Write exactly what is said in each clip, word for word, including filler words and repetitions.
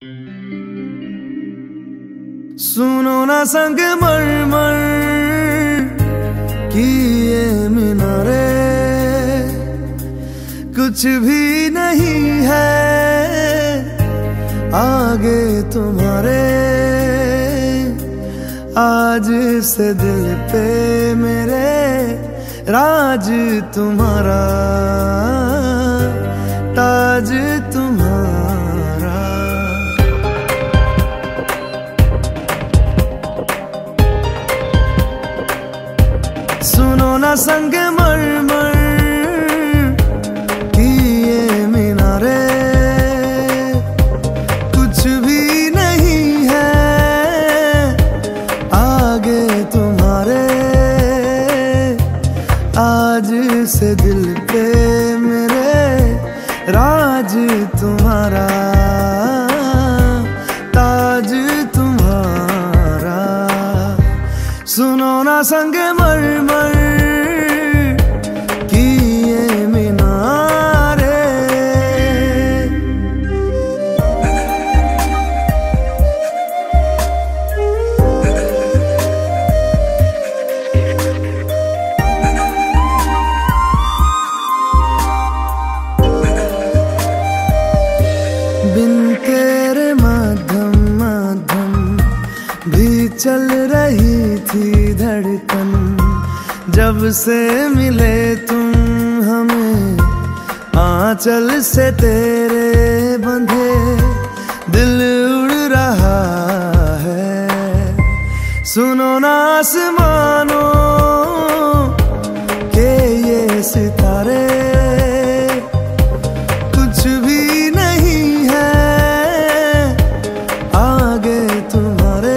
सुनो ना संगमरमर की ये मीनारे, कुछ भी नहीं है आगे तुम्हारे। आज से दिल पे मेरे राज तुम्हारा, ताज तुम्हारा। सुनो ना संगमरमर की ये मीनारे, कुछ भी नहीं है आगे तुम्हारे। आज से दिल पे मेरे राज तुम्हारा, ताज तुम्हारा। सुनो ना संगमरमर की ये मीनारे। बिन तेरे मध्यम मध्यम भी चल रही थी धड़कन। जब से मिले तुम हमें आंचल से तेरे बंधे, दिल उड़ रहा है। सुनो ना आसमानों के ये सितारे, कुछ भी नहीं है आगे तुम्हारे।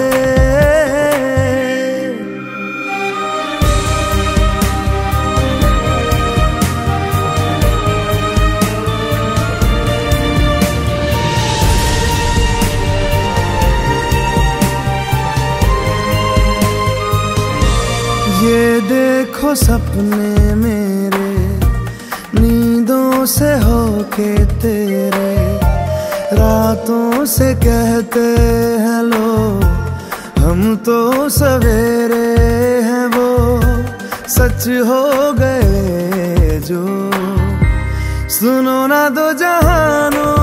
ये देखो सपने मेरे नींदों से होके तेरे, रातों से कहते हैं लोग हम तो सवेरे हैं। वो सच हो गए जो, सुनो ना दो जहानों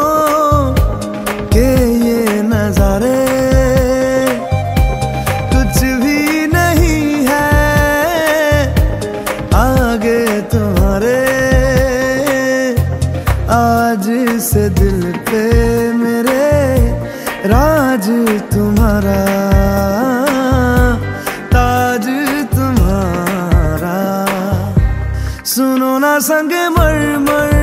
के ये नजारे। कुछ भी नहीं है आगे तुम्हारे। आज से दिल पे मेरे राज तुम्हारा, ताज तुम्हारा। सुनो ना संगमरमर